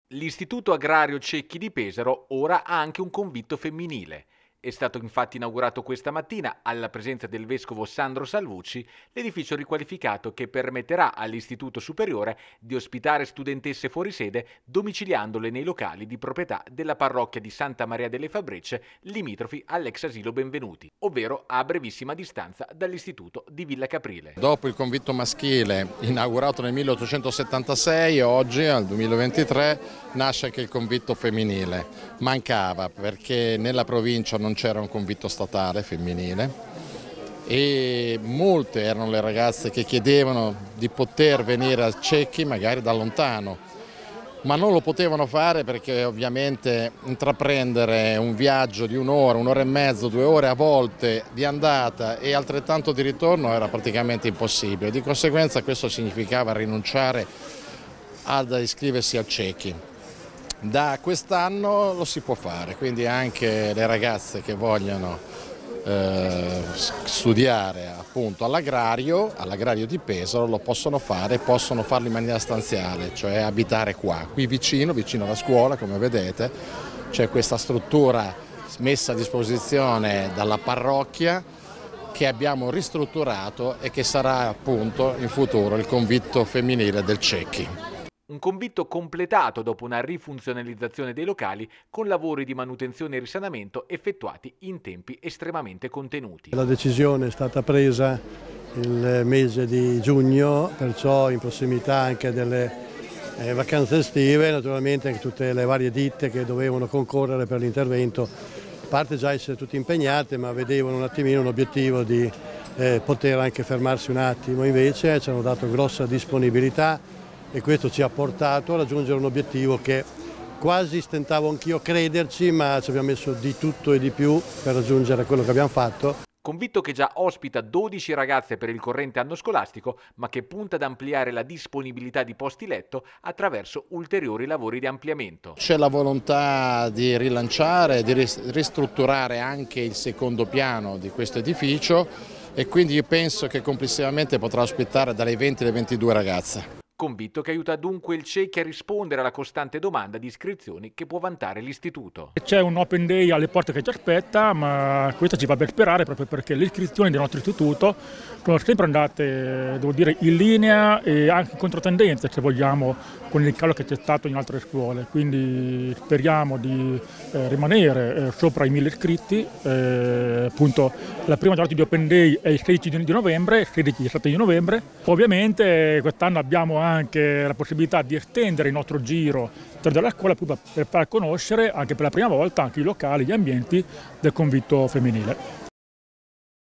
L'Istituto Agrario Cecchi di Pesaro ora ha anche un convitto femminile. È stato infatti inaugurato questa mattina, alla presenza del vescovo Sandro Salvucci, l'edificio riqualificato che permetterà all'Istituto Superiore di ospitare studentesse fuori sede domiciliandole nei locali di proprietà della parrocchia di Santa Maria delle Fabrecce, limitrofi all'ex asilo Benvenuti, ovvero a brevissima distanza dall'Istituto di Villa Caprile. Dopo il convitto maschile inaugurato nel 1876, oggi, al 2023, nasce anche il convitto femminile. Mancava perché nella provincia non c'era un convitto statale femminile e molte erano le ragazze che chiedevano di poter venire a Cecchi magari da lontano, ma non lo potevano fare perché ovviamente intraprendere un viaggio di un'ora e mezzo, 2 ore a volte di andata e altrettanto di ritorno era praticamente impossibile. Di conseguenza questo significava rinunciare ad iscriversi al Cecchi. Da quest'anno lo si può fare, quindi anche le ragazze che vogliono studiare appunto all'agrario di Pesaro lo possono fare, possono farlo in maniera stanziale, cioè abitare qui vicino alla scuola, come vedete. C'è questa struttura messa a disposizione dalla parrocchia che abbiamo ristrutturato e che sarà appunto in futuro il convitto femminile del Cecchi. Un convitto completato dopo una rifunzionalizzazione dei locali con lavori di manutenzione e risanamento effettuati in tempi estremamente contenuti. La decisione è stata presa il mese di giugno, perciò in prossimità anche delle vacanze estive, naturalmente anche tutte le varie ditte che dovevano concorrere per l'intervento, a parte già essere tutte impegnate, ma vedevano un attimino l'obiettivo di poter anche fermarsi un attimo, invece ci hanno dato grossa disponibilità. E questo ci ha portato a raggiungere un obiettivo che quasi stentavo anch'io a crederci, ma ci abbiamo messo di tutto e di più per raggiungere quello che abbiamo fatto. Convitto che già ospita 12 ragazze per il corrente anno scolastico, ma che punta ad ampliare la disponibilità di posti letto attraverso ulteriori lavori di ampliamento. C'è la volontà di rilanciare, di ristrutturare anche il secondo piano di questo edificio e quindi io penso che complessivamente potrà ospitare dalle 20 alle 22 ragazze. Convitto che aiuta dunque il Cecchi a rispondere alla costante domanda di iscrizioni che può vantare l'istituto. C'è un open day alle porte che ci aspetta, ma questo ci fa ben sperare proprio perché le iscrizioni del nostro istituto sono sempre andate, devo dire, in linea e anche in controtendenza, se vogliamo, con il calo che c'è stato in altre scuole. Quindi speriamo di rimanere sopra i 1000 iscritti. Appunto, la prima giornata di open day è il 16 di novembre, 16 e 17 di novembre. Ovviamente quest'anno abbiamo anche la possibilità di estendere il nostro giro della scuola per far conoscere anche per la prima volta anche i locali, gli ambienti del convitto femminile.